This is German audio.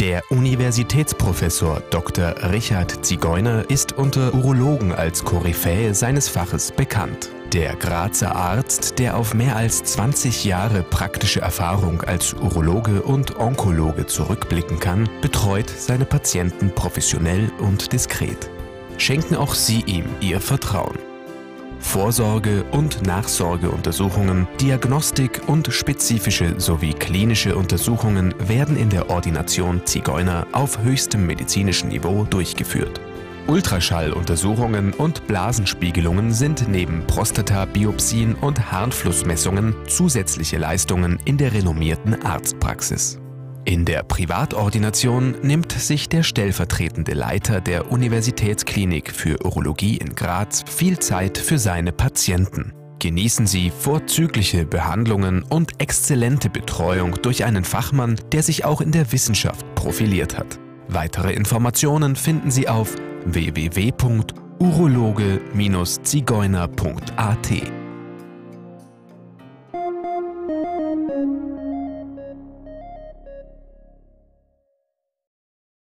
Der Universitätsprofessor Dr. Richard Zigeuner ist unter Urologen als Koryphäe seines Faches bekannt. Der Grazer Arzt, der auf mehr als 20 Jahre praktische Erfahrung als Urologe und Onkologe zurückblicken kann, betreut seine Patienten professionell und diskret. Schenken auch Sie ihm Ihr Vertrauen. Vorsorge- und Nachsorgeuntersuchungen, Diagnostik und spezifische sowie klinische Untersuchungen werden in der Ordination Zigeuner auf höchstem medizinischen Niveau durchgeführt. Ultraschalluntersuchungen und Blasenspiegelungen sind neben Prostatabiopsien und Harnflussmessungen zusätzliche Leistungen in der renommierten Arztpraxis. In der Privatordination nimmt sich der stellvertretende Leiter der Universitätsklinik für Urologie in Graz viel Zeit für seine Patienten. Genießen Sie vorzügliche Behandlungen und exzellente Betreuung durch einen Fachmann, der sich auch in der Wissenschaft profiliert hat. Weitere Informationen finden Sie auf www.urologe-zigeuner.at.